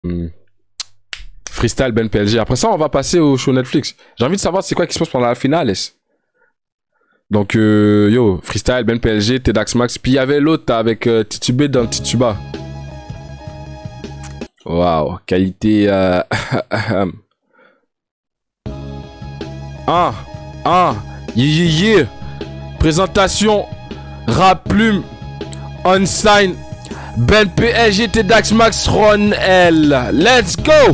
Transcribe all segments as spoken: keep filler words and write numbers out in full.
Hmm. Freestyle Ben P L G. Après ça, on va passer au show Netflix. J'ai envie de savoir c'est quoi qui se passe pendant la finale. Donc, euh, yo, Freestyle, Ben P L G, Tedax Max. Puis il y avait l'autre avec euh, Titubé dans Tituba. Waouh, qualité. Euh... ah, ah, yeah, yeah, yeah. Présentation, rap plume, unsigned, Ben P L G, Tedax Max, Ron L. Let's go!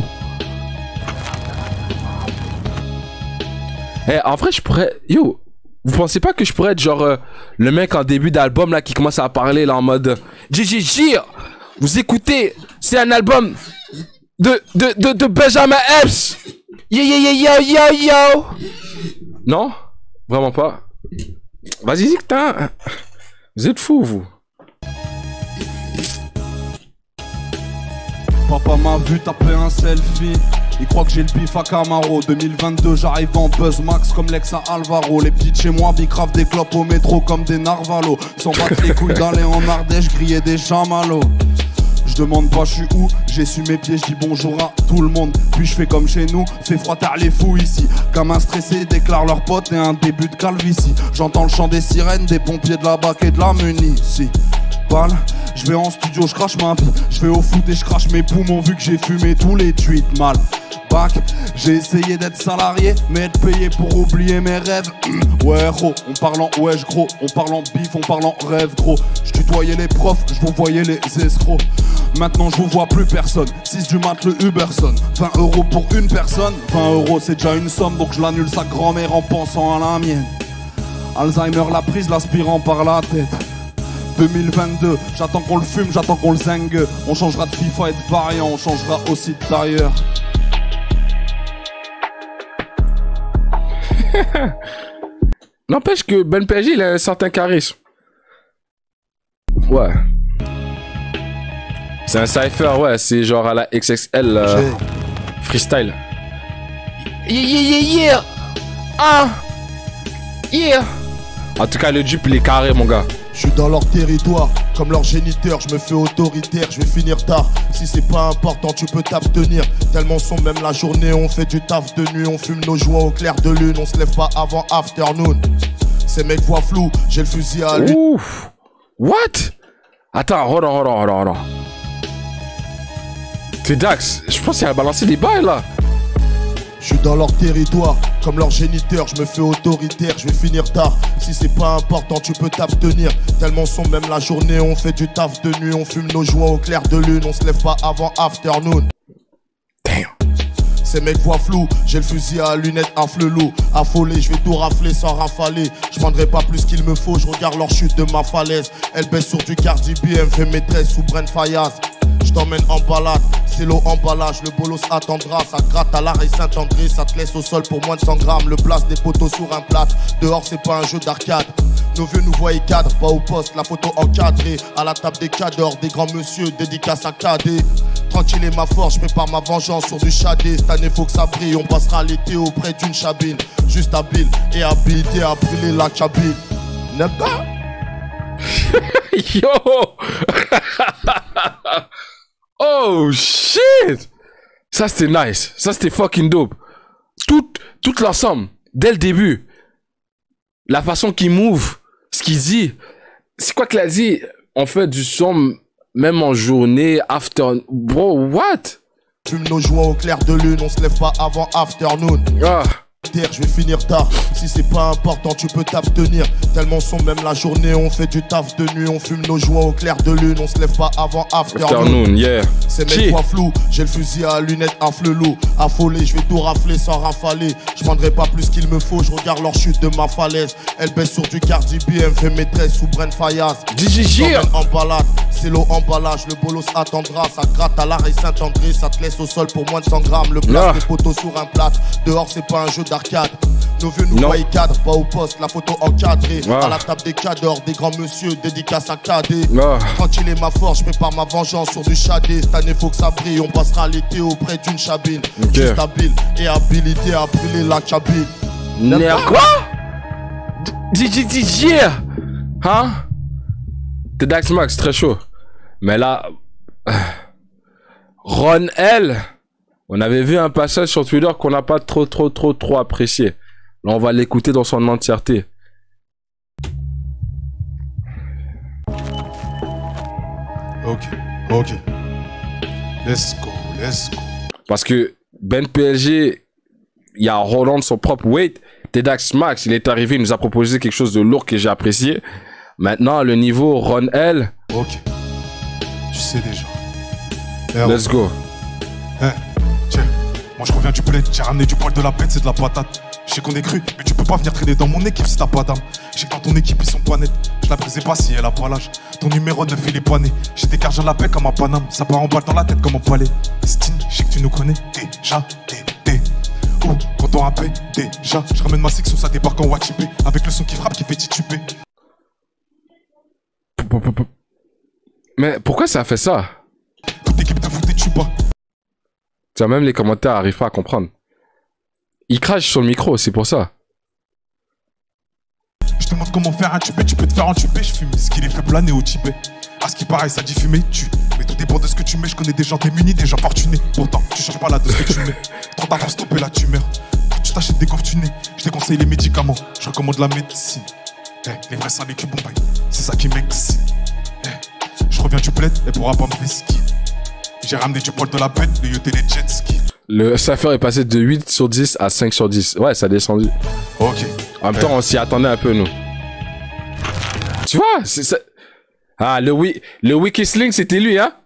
Hey, en vrai, je pourrais. Yo, vous pensez pas que je pourrais être genre euh, le mec en début d'album là qui commence à parler là en mode G G G, vous écoutez, c'est un album de, de, de, de Benjamin Epps. Yo yo yo yo yo yo. Non? Vraiment pas? Vas-y, putain. Vous êtes fous, vous. Papa m'a vu taper un selfie. Il croit que j'ai le bif à Camaro. deux mille vingt-deux, j'arrive en buzz max comme l'ex à Alvaro. Les petites chez moi bicravent des clopes au métro comme des narvalos. S'en battent les couilles d'aller en Ardèche, griller des chamallows. Je demande pas je suis où, j'ai su mes pieds, je dis bonjour à tout le monde. Puis je fais comme chez nous, fait froid tard les fous ici. Comme un stressé déclare leurs potes et un début de calvitie. J'entends le chant des sirènes, des pompiers de la B A C et de la munitie. Je vais en studio, je crache ma vie. Je vais au foot et je crache mes poumons vu que j'ai fumé tous les tweets mal. Bac, j'ai essayé d'être salarié, mais être payé pour oublier mes rêves. Ouais gros, on parle en wesh gros, on parle en bif, on parle en rêve gros. Je tutoyais les profs, je vous voyais les escrocs. Maintenant je vous vois plus personne, six du mat le Uberson. Vingt euros pour une personne, vingt euros c'est déjà une somme. Donc je l'annule sa grand-mère en pensant à la mienne. Alzheimer la prise, l'aspirant par la tête. deux mille vingt-deux, j'attends qu'on le fume, j'attends qu'on le zingue. On changera de FIFA et de variant, on changera aussi de tailleur. N'empêche que Ben P L G il a un certain charisme. Ouais. C'est un cypher, ouais, c'est genre à la X X L euh, freestyle. Yeah yeah yeah yeah. Ah. Yeah. En tout cas le dupe il est carré mon gars. Je suis dans leur territoire, comme leur géniteur, je me fais autoritaire, je vais finir tard. Si c'est pas important, tu peux t'abstenir. Tellement sombre, même la journée, on fait du taf de nuit. On fume nos joints au clair de lune, on se lève pas avant afternoon. Ces mecs voient flou, j'ai le fusil à lui. Ouf. What? Attends, hold on, hold on, hold on, hold on. Tedax, je pense qu'il a balancé des bails là. Je suis dans leur territoire, comme leur géniteur, je me fais autoritaire, je vais finir tard. Si c'est pas important, tu peux t'abstenir. Tellement sombre, même la journée, on fait du taf de nuit. On fume nos joints au clair de lune, on se lève pas avant afternoon. Damn. Ces mecs voient flou, j'ai le fusil à lunettes, à flelou. Affolé, je vais tout rafler sans rafaler. Je prendrai pas plus qu'il me faut, je regarde leur chute de ma falaise. Elle baisse sur du Cardi B, elle me fait maîtresse sous Brent Fayaz. Je t'emmène en balade, c'est l'eau emballage, le bolos attendra, ça gratte à l'arrêt Saint-André, ça te laisse au sol pour moins de cent grammes, le place des poteaux sur un plat, dehors c'est pas un jeu d'arcade. Nos vieux nous voient cadre, pas au poste, la photo encadrée, à la table des cadors, des grands monsieur, dédicace à K D. Tranquille et ma force, je prépare ma vengeance sur du chadé, cette année faut que ça brille, on passera l'été auprès d'une chabine, juste habile et habilité à brûler la cabine. N'est pas? Yo. Oh shit! Ça c'était nice. Ça c'était fucking dope. Tout, tout l'ensemble, dès le début. La façon qu'il move, ce qu'il dit. C'est quoi qu'il a dit? On fait du son même en journée, after... Bro, what? Fume nos joints au clair de lune, on se lève pas avant afternoon. Ah. Je vais finir tard, si c'est pas important tu peux t'abstenir. Tellement sombre, même la journée on fait du taf de nuit. On fume nos joints au clair de lune, on se lève pas avant afternoon, afternoon yeah. Ces mecs voient flou, j'ai le fusil à lunettes, à flelou. Affolé, je vais tout rafler sans rafaler. Je prendrai pas plus qu'il me faut, je regarde leur chute de ma falaise. Elle baisse sur du Cardi B, elle me fait maîtresse sous Brent Fayaz. D J G en balade, c'est l'eau emballage, le bolos attendra. Ça gratte à l'arrêt Saint-André, ça te laisse au sol pour moins de cent grammes. Le place des poteaux sur un plat, dehors c'est pas un jeu d'arcade. Nos vieux nous voient cadre, pas au poste, la photo encadrée. Ah. À la table des cadors, des grands monsieur, dédicace à K D. Ah. Tranquille et ma force, je prépare ma vengeance sur du chadé. Cette année faut que ça brille, on passera l'été auprès d'une chabine. Okay. Juste habile et habilité à brûler la cabine. N'est quoi? D J D J Hein? Tedax Max, très chaud. Mais là... Ron L. On avait vu un passage sur Twitter qu'on n'a pas trop, trop, trop, trop apprécié. Là, on va l'écouter dans son entièreté. Ok, ok. Let's go, let's go. Parce que Ben P L G, il y a Roland de son propre weight. Tedax Max, il est arrivé, il nous a proposé quelque chose de lourd que j'ai apprécié. Maintenant, le niveau Ron L. Ok. Tu sais déjà. Eh, let's ouais. go. Eh, tiens. Moi je reviens du bled, j'ai ramené du poil de la bête, c'est de la patate. Je sais qu'on est cru, mais tu peux pas venir traîner dans mon équipe si t'as pas d'âme. Je sais que dans ton équipe ils sont pas nets. Je la brisais pas si elle a pas l'âge. Ton numéro neuf il est pas né. J'ai des cartes, la paix comme un Paname. Ça part en balle dans la tête comme un palais. Stine, je sais que tu nous connais. Déjà, t'es, t'es. Ouh, quand on rappelle, déjà. Je ramène ma section, ça débarque en Watchipé. Avec le son qui frappe, qui fait tituber. Mais pourquoi ça fait ça? Toute équipe de foot et tu bats. Tu vois, même les commentaires arrivent pas à comprendre. Il crache sur le micro, c'est pour ça. Je te montre comment faire un tubé, tu peux te faire entuber. Je fume ce qu'il est fait planer au Tibet. À ce qui paraît, ça dit fumer, tu. Mais tout dépend de ce que tu mets. Je connais des gens démunis, des gens fortunés. Pourtant, tu changes pas la dose que tu mets. Trop tard pour stopper la tumeur. Quand tu t'achètes des gaufres, tu nais. Je te conseille les médicaments. Je recommande la médecine. Hey, les vrais sans les cubes, bon, c'est ça qui m'excite. Hey, je reviens du bled et pour apprendre mes skis. J'ai ramené du poil de la bête, le yacht et les jet skis. Le Cypher est passé de huit sur dix à cinq sur dix. Ouais, ça a descendu. Ok. En même hey. temps, on s'y attendait un peu, nous. Tu vois, c'est ça. Ah, le, wi le Wiki Sling, c'était lui, hein?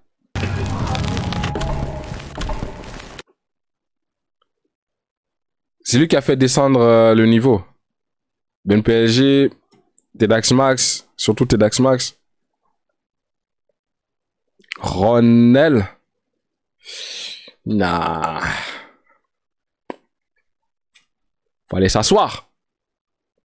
C'est lui qui a fait descendre euh, le niveau. Ben P L G, Tedax Max, surtout Tedax Max. Ronel. Nah. Faut aller s'asseoir.